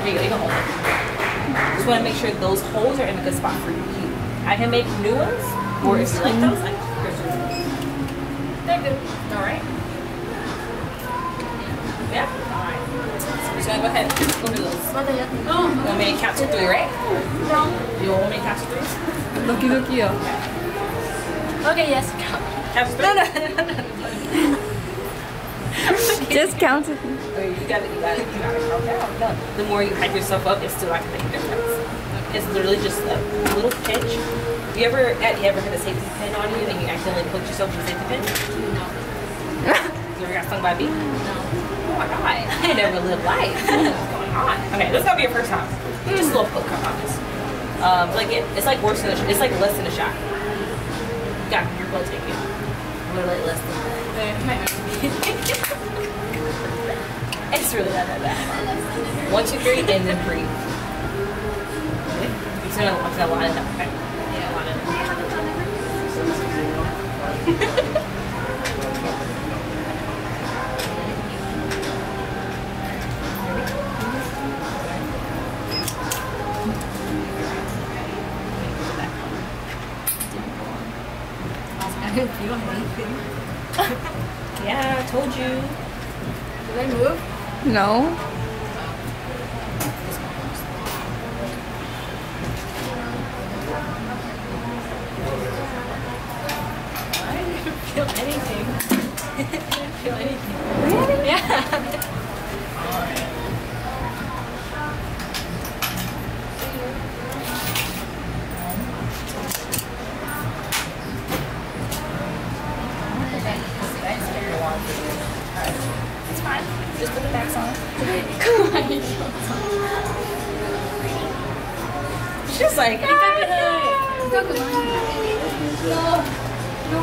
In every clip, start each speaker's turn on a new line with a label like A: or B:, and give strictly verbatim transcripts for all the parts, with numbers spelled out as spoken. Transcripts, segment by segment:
A: There you go, you can hold it. Just want to make sure those holes are in a good spot for you. I can make new ones, or if you like those, I can. They're good. Alright. Yeah? Alright. So we're just gonna go ahead and go through those. Oh. You want me to count to three, right? No. You want me to count to three?
B: Doki doki yo.
A: Okay, yes. Count to three. No, no, no, no, no.
B: Just count it.
A: Oh, you got it, you got it, you got it. Okay, no. The more you hype yourself up, it's still not gonna make a difference. It's literally just a little pinch. You ever, you ever had a safety pin on you and you accidentally poked yourself with a safety pin? No. You ever got stung by a bee? No. Oh my god. I never lived life. What's going on? Okay, this is gonna be your first time. Just a little poke, I promise. Um, like it, it's like worse than a, it's like less than a shot. You got your blood taken. A little less than that. It's really not that bad. One, two, three, and then breathe. Okay. I'm just gonna, I'm just gonna line it up. Okay. Yeah, line it up.
C: You don't have anything.
A: Yeah, I told you.
C: Did I move?
B: No.
C: I didn't feel anything. I didn't feel anything.
B: Really?
C: Yeah.
A: Alright. It's fine. Just put the backs on. She's like, ah,
C: No. No.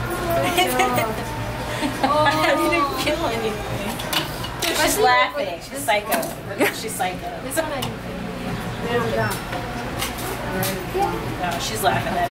A: oh, I didn't feel anything. She's laughing. She's psycho. She's psycho.
C: This one I didn't feel.
A: No, she's laughing at